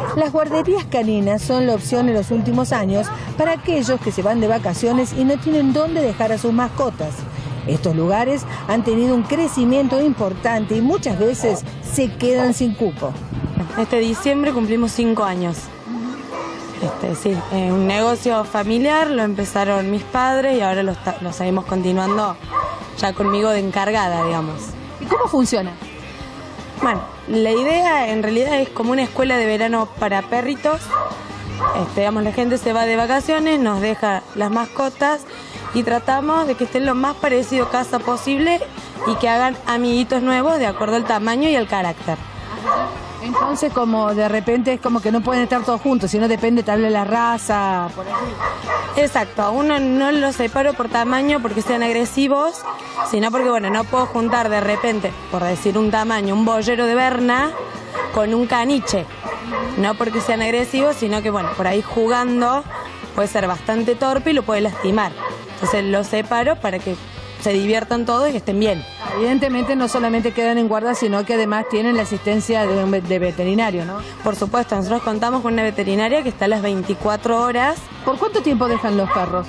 Las guarderías caninas son la opción en los últimos años para aquellos que se van de vacaciones y no tienen dónde dejar a sus mascotas. Estos lugares han tenido un crecimiento importante y muchas veces se quedan sin cupo. Este diciembre cumplimos 5 años. Sí, un negocio familiar, lo empezaron mis padres y ahora lo seguimos continuando ya conmigo de encargada, digamos. ¿Y cómo funciona? Bueno, la idea en realidad es como una escuela de verano para perritos. Digamos, la gente se va de vacaciones, nos deja las mascotas y tratamos de que estén lo más parecido a casa posible y que hagan amiguitos nuevos de acuerdo al tamaño y al carácter. Entonces, como de repente es como que no pueden estar todos juntos, sino depende tal vez la raza, por así. Exacto, a uno no los separo por tamaño porque sean agresivos, sino porque, bueno, no puedo juntar de repente, por decir un tamaño, un boyero de Berna con un caniche. No porque sean agresivos, sino que, bueno, por ahí jugando puede ser bastante torpe y lo puede lastimar. Entonces los separo para que se diviertan todos y que estén bien. Evidentemente no solamente quedan en guarda, sino que además tienen la asistencia de veterinario, ¿no? Por supuesto, nosotros contamos con una veterinaria que está a las 24 horas. ¿Por cuánto tiempo dejan los perros?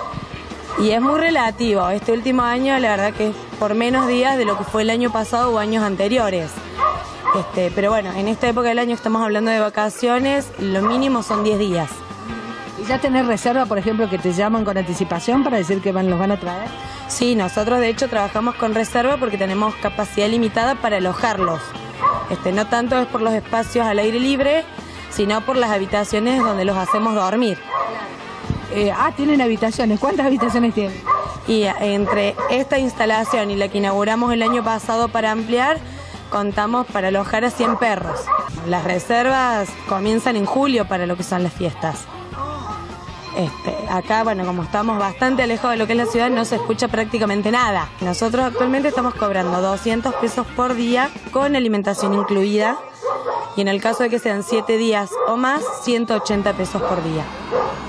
Y es muy relativo. Este último año, la verdad que es por menos días de lo que fue el año pasado o años anteriores. Pero bueno, en esta época del año estamos hablando de vacaciones, lo mínimo son 10 días. ¿Y ya tenés reserva, por ejemplo, que te llaman con anticipación para decir que los van a traer? Sí, nosotros de hecho trabajamos con reserva porque tenemos capacidad limitada para alojarlos. No tanto es por los espacios al aire libre, sino por las habitaciones donde los hacemos dormir. Tienen habitaciones. ¿Cuántas habitaciones tienen? Y entre esta instalación y la que inauguramos el año pasado para ampliar, contamos para alojar a 100 perros. Las reservas comienzan en julio para lo que son las fiestas. Acá, bueno, como estamos bastante alejados de lo que es la ciudad, no se escucha prácticamente nada. Nosotros actualmente estamos cobrando 200 pesos por día con alimentación incluida y en el caso de que sean 7 días o más, 180 pesos por día.